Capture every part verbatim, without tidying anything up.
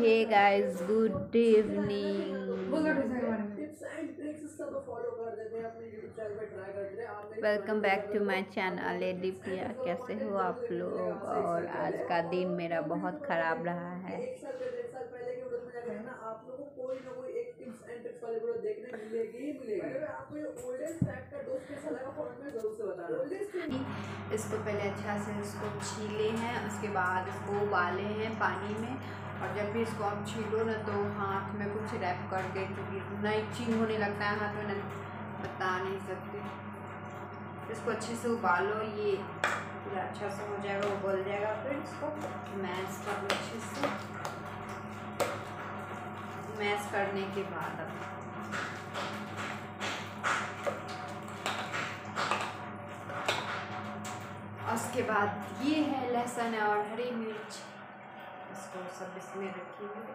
Hey guys, good evening. Welcome back to my channel lady Priya. कैसे हो आप लोग? और आज का दिन मेरा बहुत ख़राब रहा है। आप लोगों को कोई ना कोई एक टिप्स एंड ट्रिक्स वाली वीडियो देखने मिलेगी ही मिलेगी। आपको ये ओल्डेस्ट फैक्ट का दोस्त कैसा लगा कमेंट में जरूर से बताना। इसको पहले अच्छा से इसको छीले हैं, उसके बाद इसको उबाले हैं पानी में। और जब भी इसको आप छीलो ना तो हाथ में कुछ रैप कर दे, क्योंकि इतना इचिंग होने लगता है हाथ में ना, बता नहीं सकती। इसको अच्छे से उबालो, ये पूरा अच्छा से हो जाएगा, उबल जाएगा। फिर इसको मैश कर लो अच्छे से। मैश करने के बाद अब उसके बाद ये है लहसुन और हरी मिर्च, इसको सब इसमें रखेंगे।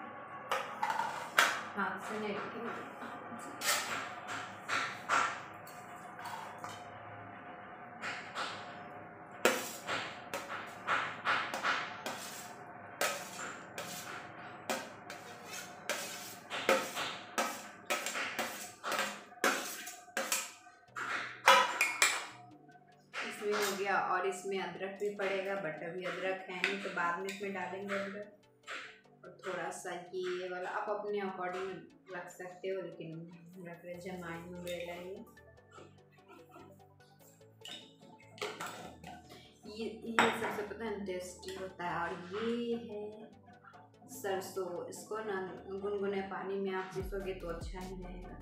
हाथ से नहीं रखेंगे। इसमें हो गया। और इसमें अदरक भी पड़ेगा, बट अभी अदरक है नहीं तो बाद में इसमें डालेंगे अदरक। और थोड़ा सा ये वाला आप अपने अकॉर्डिंग रख सकते हो, लेकिन रख रहे जमाइन वगैरह। ये ये सबसे पता है टेस्टी होता है। और ये है सरसों, इसको ना गुनगुने पानी में आप पीसोगे तो अच्छा ही रहेगा।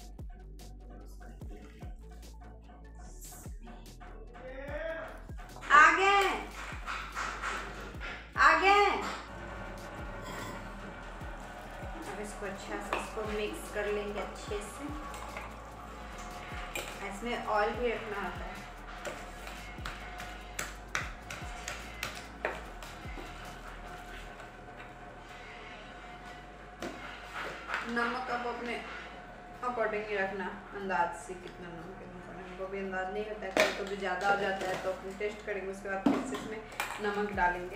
आगे आगे अब इसको अच्छा से इसको मिक्स कर लेंगे अच्छे से। इसमें ऑयल भी रखना होता है। नमक अब अपने अकॉर्डिंग ही रखना, अंदाज से कितना नमक है। हमको भी अंदाज नहीं होता है, कभी कभी ज़्यादा हो जाता है तो अपने टेस्ट करेंगे, उसके बाद फिर से इसमें नमक डालेंगे।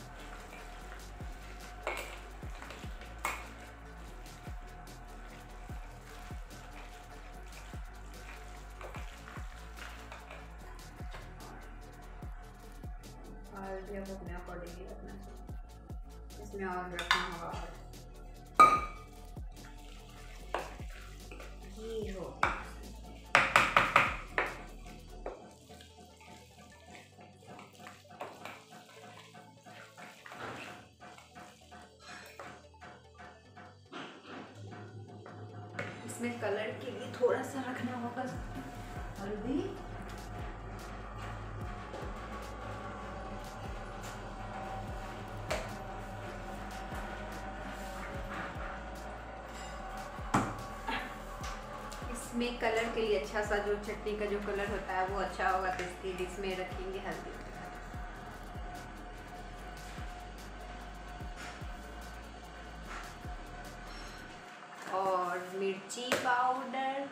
और भी अब अपने अकॉर्डिंग ही रखना चाहिए। इसमें और रखना होगा। और ये हो इसमें कलर के लिए थोड़ा सा रखना होगा हल्दी। इसमें कलर के लिए अच्छा सा जो चटनी का जो कलर होता है वो अच्छा होगा, तो इसके लिए इसमें रखेंगे हल्दी। और मिर्ची पाउडर,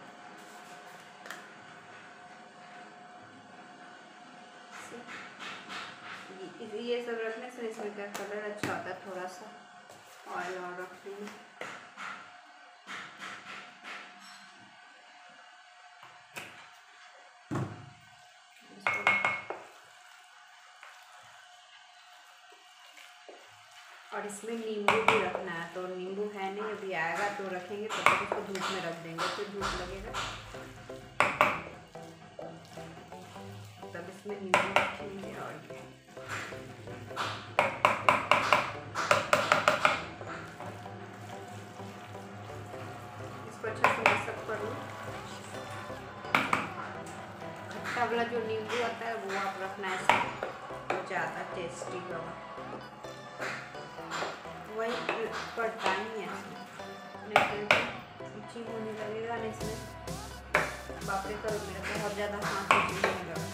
ये सब रखने से इसमें का कलर अच्छा होता है। थोड़ा सा ऑयल और रख लेंगे। और इसमें नींबू भी रखना है, तो नींबू है नहीं, अभी आएगा तो रखेंगे, तब तक इसको धूप में रख देंगे, फिर धूप लगेगा तब इसमें नींबू रखेंगे। और इसको अच्छे से मिक्सअप कर लो। खट्टा वाला जो नींबू आता है वो आप रखना है, इसमें वो ज़्यादा टेस्टी होगा। वही पड़ता नहीं है इसमें, इचिंग होने लगेगा नहीं इसमें। बाप रे, करो मेरा बहुत ज़्यादा हाथ इचिंग होने लगा।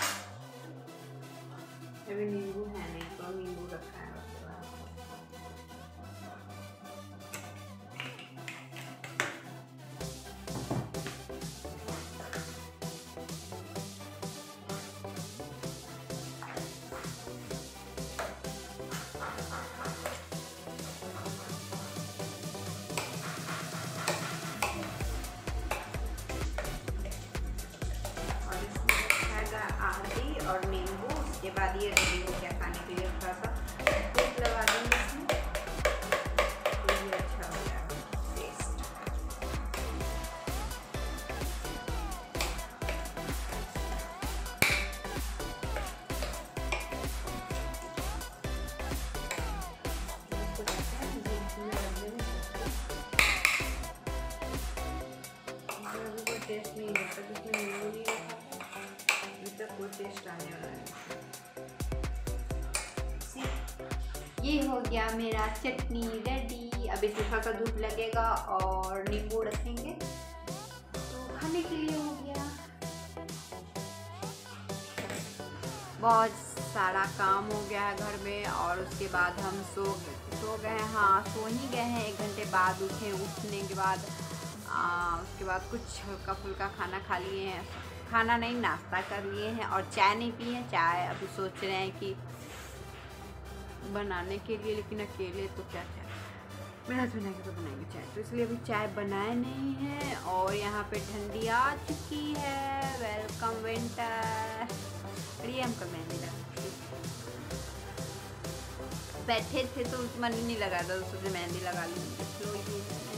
अभी नींबू है नहीं तो नींबू रखा है। और नींबू। उसके बाद ये रेडी हो गया खाने के लिए। थोड़ा सा दूध लगा देंगे इसमें, तो ये अच्छा हो जाएगा टेस्ट। टेस्ट नहीं रहता जिसमें नींबू नहीं रहता, इसका कोई टेस्ट आने वाला है। ये हो गया मेरा चटनी रेडी। अब इसमें थोड़ा सा दूध लगेगा और नींबू रखेंगे तो खाने के लिए हो गया। बहुत सारा काम हो गया है घर में और उसके बाद हम सो सो गए हैं। हाँ, सो ही गए हैं। एक घंटे बाद उठे। उठने के बाद आ, उसके बाद कुछ हल्का फुल्का खाना खा लिए हैं। खाना नहीं, नाश्ता कर लिए हैं और चाय नहीं पिए हैं। चाय अभी सोच रहे हैं कि बनाने के लिए, लेकिन अकेले तो क्या चाय, मेरे हस्बैंड आके तो बनाएंगे चाय, तो इसलिए अभी चाय बनाए नहीं है। और यहाँ पे ठंडी आ चुकी है। Welcome winter. अरे हमको मेहंदी लगा, बैठे थे तो मन ही नहीं लगा था, उससे मेहंदी लगा ली। तो ये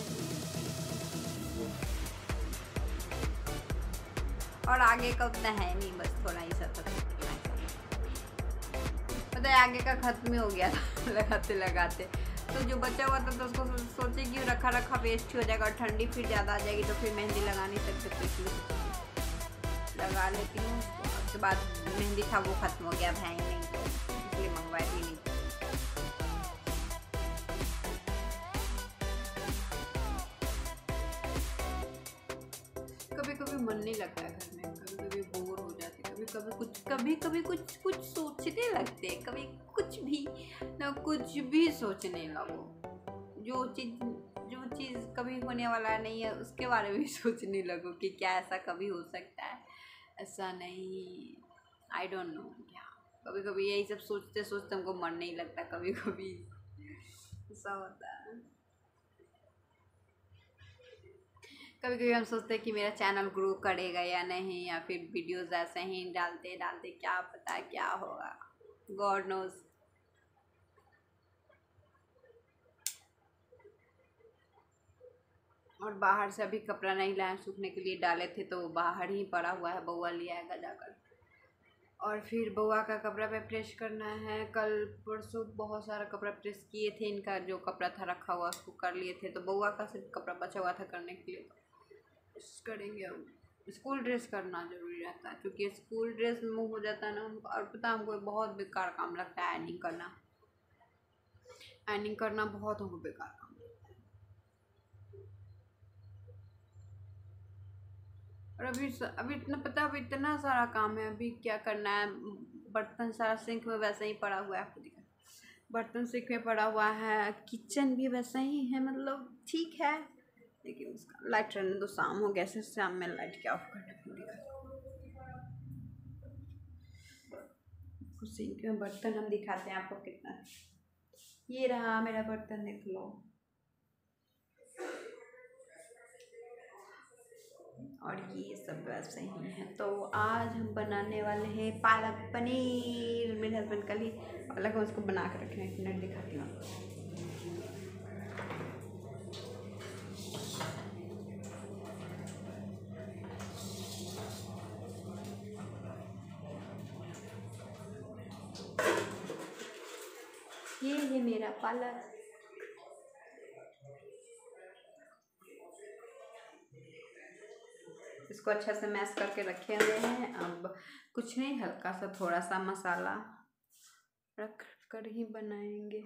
और आगे का उतना है नहीं, बस थोड़ा ही सा था, पता है आगे का खत्म ही हो गया था लगाते लगाते। तो जो बचा हुआ था तो उसको सोचे कि रखा रखा वेस्ट हो जाएगा और ठंडी फिर ज़्यादा आ जाएगी तो फिर मेहंदी लगा नहीं सकते, तो इसलिए लगा लेती हूँ। उसके बाद मेहंदी था वो ख़त्म हो गया, भाई नहीं, तो इसलिए मंगवाई भी नहीं। कभी कभी मन नहीं लगता है घर में, कभी कभी बोर हो जाते, कभी कभी कुछ कभी कभी कुछ कुछ सोचने लगते, कभी कुछ भी ना कुछ भी सोचने लगो। जो चीज़ जो चीज़ कभी होने वाला नहीं है उसके बारे में भी सोचने लगो कि क्या ऐसा कभी हो सकता है, ऐसा नहीं, आई डोंट नो क्या। कभी कभी यही सब सोचते सोचते हमको मन नहीं लगता, कभी कभी ऐसा होता है। कभी कभी हम सोचते हैं कि मेरा चैनल ग्रो करेगा या नहीं, या फिर वीडियोस ऐसे ही डालते डालते क्या पता क्या होगा, गॉड नोज। और बाहर से अभी कपड़ा नहीं लाए सूखने के लिए, डाले थे तो बाहर ही पड़ा हुआ है, बउआ ले आएगा जाकर। और फिर बउआ का कपड़ा पे प्रेस करना है। कल परसों बहुत सारा कपड़ा प्रेस किए थे, इनका जो कपड़ा था रखा हुआ उसको कर लिए थे, तो बउआ का सिर्फ कपड़ा बचा हुआ था करने के लिए, करेंगे। अब स्कूल ड्रेस करना ज़रूरी रहता है क्योंकि स्कूल ड्रेस में मुँह हो जाता है ना। और पता है हमको बहुत बेकार काम लगता है आयरनिंग करना। आयरनिंग करना बहुत हमको बेकार काम लगता है। और अभी अभी इतना पता है, अभी इतना सारा काम है, अभी क्या करना है। बर्तन सारा सिंक में वैसे ही पड़ा हुआ है, आपको दिखा, बर्तन सिंक में पड़ा हुआ है। किचन भी वैसा ही है, मतलब ठीक है, लेकिन उसका लाइट रहने दो। शाम हो गया, शाम में लाइट क्या ऑफ करना दिखा। सिंक में बर्तन हम दिखाते हैं आपको कितना। ये रहा मेरा बर्तन, देख लो। और ये सब वैसे ही है। तो आज हम बनाने वाले हैं पालक पनीर। मेरे हस्बैंड कल ही पालक उसको बना के रखे हैं, एक मिनट दिखाती हूँ आपको। ये है मेरा पालक। इसको अच्छा से मैश करके रखे हुए हैं। अब कुछ नहीं, हल्का सा थोड़ा सा मसाला रख कर ही बनाएंगे।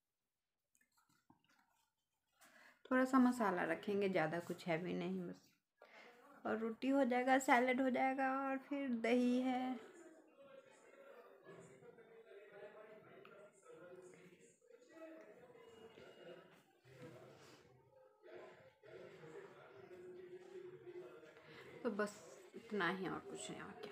थोड़ा सा मसाला रखेंगे, ज़्यादा कुछ हैवी नहीं, बस। और रोटी हो जाएगा, सैलेड हो जाएगा, और फिर दही है। तो बस इतना ही, और कुछ नहीं, और क्या।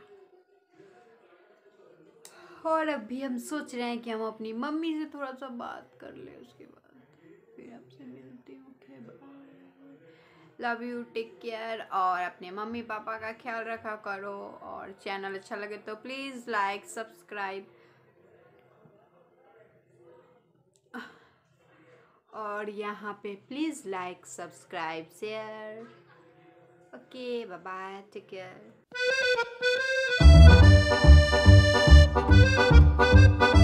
और अभी हम सोच रहे हैं कि हम अपनी मम्मी से थोड़ा सा बात कर ले, उसके बाद फिर आपसे मिलती हूँ। लव यू, टेक केयर, और अपने मम्मी पापा का ख्याल रखा करो। और चैनल अच्छा लगे तो प्लीज़ लाइक सब्सक्राइब, और यहाँ पे please like subscribe share. Okay, bye bye, take care.